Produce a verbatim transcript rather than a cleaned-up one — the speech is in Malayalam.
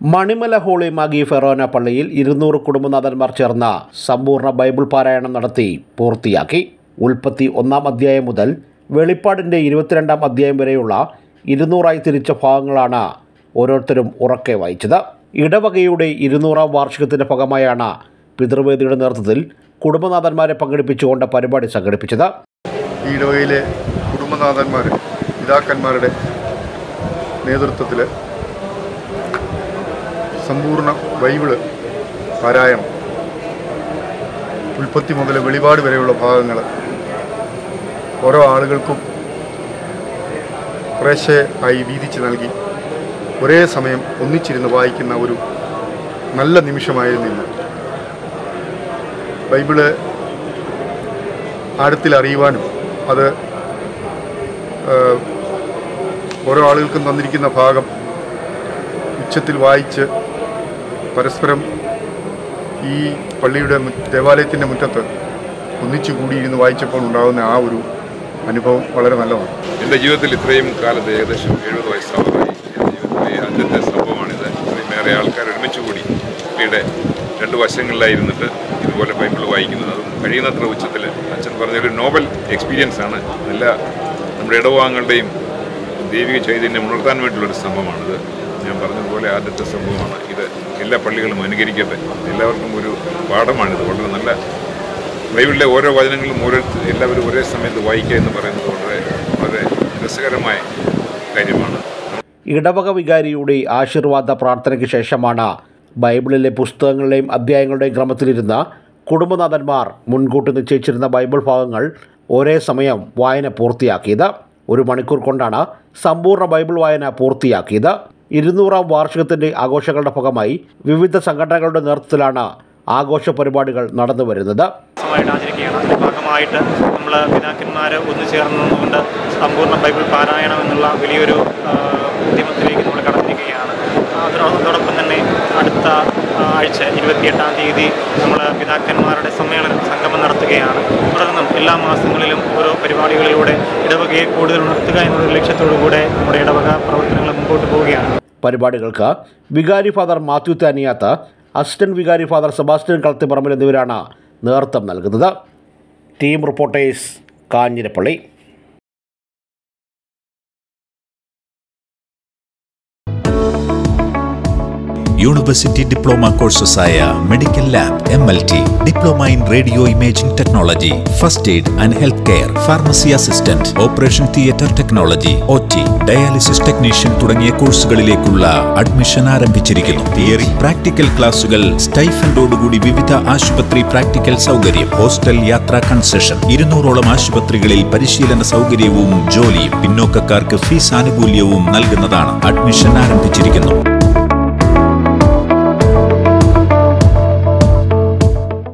മണിമല ഹോളി മാഗി ഫെറോന പള്ളിയിൽ ഇരുന്നൂറ് കുടുംബനാഥന്മാർ ചേർന്ന സമ്പൂർണ്ണ ബൈബിൾ പാരായണം നടത്തി പൂർത്തിയാക്കി. ഉൽപ്പത്തി ഒന്നാം അധ്യായം മുതൽ വെളിപ്പാടിൻ്റെ ഇരുപത്തിരണ്ടാം അധ്യായം വരെയുള്ള ഇരുന്നൂറായി തിരിച്ച ഭാഗങ്ങളാണ് ഓരോരുത്തരും ഉറക്കെ വായിച്ചത്. ഇടവകയുടെ ഇരുന്നൂറാം വാർഷികത്തിൻ്റെ ഭാഗമായാണ് പിതൃവേദിയുടെ നേതൃത്വത്തിൽ കുടുംബനാഥന്മാരെ പങ്കെടുപ്പിച്ചുകൊണ്ട് പരിപാടി സംഘടിപ്പിച്ചത്. ഈ ഇടവകയിലെ കുടുംബനാഥന്മാർ പിതാക്കന്മാരുടെ നേതൃത്വത്തിൽ സമ്പൂർണ്ണ ബൈബിള് പാരായണം, ഉൽപ്പത്തി മുതൽ വെളിപാട് വരെയുള്ള ഭാഗങ്ങൾ ഓരോ ആളുകൾക്കും കുറേശ്ശെ ആയി വീതിച്ച് നൽകി ഒരേ സമയം ഒന്നിച്ചിരുന്ന് വായിക്കുന്ന ഒരു നല്ല നിമിഷമായിരുന്നു ഇന്ന്. ബൈബിള് ആഴത്തിൽ അറിയുവാനും അത് ഓരോ ആളുകൾക്കും തന്നിരിക്കുന്ന ഭാഗം ഉച്ചത്തിൽ വായിച്ച് പരസ്പരം ഈ പള്ളിയുടെ ദേവാലയത്തിൻ്റെ മുറ്റത്ത് ഒന്നിച്ചു കൂടിയിരുന്ന് വായിച്ചപ്പോൾ ഉണ്ടാകുന്ന ആ ഒരു അനുഭവം വളരെ നല്ലതാണ്. എൻ്റെ ജീവിതത്തിൽ ഇത്രയും കാലത്ത് ഏകദേശം എഴുപത് വയസ്സാവാറായി. എൻ്റെ ജീവിതത്തിലെ ആദ്യത്തെ സംഭവമാണിത്. ഇത്രയുമേറെ ആൾക്കാർ ഒരുമിച്ച് കൂടി പള്ളിയുടെ രണ്ട് വശങ്ങളിലായിരുന്നിട്ട് ഇതുപോലെ ബൈബിൾ വായിക്കുന്നത്, അതും കഴിയുന്നത്ര ഉച്ചത്തിൽ. അച്ഛൻ പറഞ്ഞൊരു നോവൽ എക്സ്പീരിയൻസ് ആണ്. എല്ലാ നമ്മുടെ ഇടവാങ്ങളുടെയും ദൈവിക ചൈതന്യം ഉണർത്താൻ വേണ്ടിയുള്ളൊരു സംഭവമാണിത്. ഞാൻ പറഞ്ഞതുപോലെ ആദ്യത്തെ സംഭവമാണ് ഇത്. എല്ലാ പള്ളികളും അനുകരിക്കട്ടെ. എല്ലാവർക്കും ഒരു പാഠമാണിത്. വളരെ നല്ല ബൈബിളിലെ ഓരോ വചനങ്ങളും ഓരോ എല്ലാവരും ഒരേ സമയത്ത് വായിക്കുക എന്ന് പറയുന്നത് വളരെ വളരെ രസകരമായ കാര്യമാണ്. ഇടവക വികാരിയുടെ ആശീർവാദ പ്രാർത്ഥനയ്ക്ക് ശേഷമാണ് ബൈബിളിലെ പുസ്തകങ്ങളുടെയും അധ്യായങ്ങളുടെയും ക്രമത്തിലിരുന്ന കുടുംബനാഥന്മാർ മുൻകൂട്ടി നിശ്ചയിച്ചിരുന്ന ബൈബിൾ ഭാഗങ്ങൾ ഒരേ സമയം വായന പൂർത്തിയാക്കിയത്. ഒരു മണിക്കൂർ കൊണ്ടാണ് സമ്പൂർണ്ണ ബൈബിൾ വായന പൂർത്തിയാക്കിയത്. ഇരുന്നൂറാം വാർഷികത്തിൻ്റെ ആഘോഷങ്ങളുടെ ഭാഗമായി വിവിധ സംഘടനകളുടെ നേതൃത്വത്തിലാണ് ആഘോഷ പരിപാടികൾ നടന്നു വരുന്നത്. ആചരിക്കുകയാണ്. അതിൻ്റെ ഭാഗമായിട്ട് നമ്മൾ പിതാക്കന്മാർ ഒന്നു ചേർന്നുകൊണ്ട് സമ്പൂർണ്ണ ബൈബിൾ പാരായണം എന്നുള്ള വലിയൊരു ഉദ്യമത്തിലേക്ക് നമ്മൾ കടന്നിരിക്കുകയാണ്. അതോടൊപ്പം തന്നെ അടുത്ത ആഴ്ച ഇരുപത്തിയെട്ടാം തീയതി നമ്മൾ പിതാക്കന്മാരുടെ സമ്മേളനം സംഗമം നടത്തുകയാണ്. തുടർന്നും എല്ലാ മാസങ്ങളിലും ഓരോ പരിപാടികളിലൂടെ ഇടവകയെ കൂടുതൽ ഉണർത്തുക എന്നൊരു ലക്ഷ്യത്തോടു കൂടെ നമ്മുടെ ഇടവക പ്രവർത്തനങ്ങൾ മുമ്പോട്ട് പോവുകയാണ്. പരിപാടികൾക്ക് വികാരി ഫാദർ മാത്യു താനിയാത്ത്, അസിസ്റ്റന്റ് വികാരി ഫാദർ സെബാസ്റ്റ്യൻ കളത്തിപ്പറമ്പിൽ എന്നിവരാണ് നേതൃത്വം നൽകുന്നത്. Team reporters, Kanjirappally. University diploma കോഴ്സസായ medical lab, M L T, diploma in radio imaging technology, first aid and health care, pharmacy assistant, operation theatre technology, O T, dialysis technician തുടങ്ങിയ കോഴ്സുകളിലേക്കുള്ള അഡ്മിഷൻ ആരംഭിച്ചിരിക്കുന്നു. തിയറി പ്രാക്ടിക്കൽ ക്ലാസുകൾ സ്റ്റൈഫൻഡോടുകൂടി വിവിധ ആശുപത്രി പ്രാക്ടിക്കൽ സൗകര്യം, ഹോസ്റ്റൽ യാത്രാ കൺസെഷൻ, ഇരുന്നൂറോളം ആശുപത്രികളിൽ പരിശീലന സൗകര്യവും ജോലിയും, പിന്നോക്കക്കാർക്ക് ഫീസ് ആനുകൂല്യവും നൽകുന്നതാണ്. അഡ്മിഷൻ ആരംഭിച്ചിരിക്കുന്നു.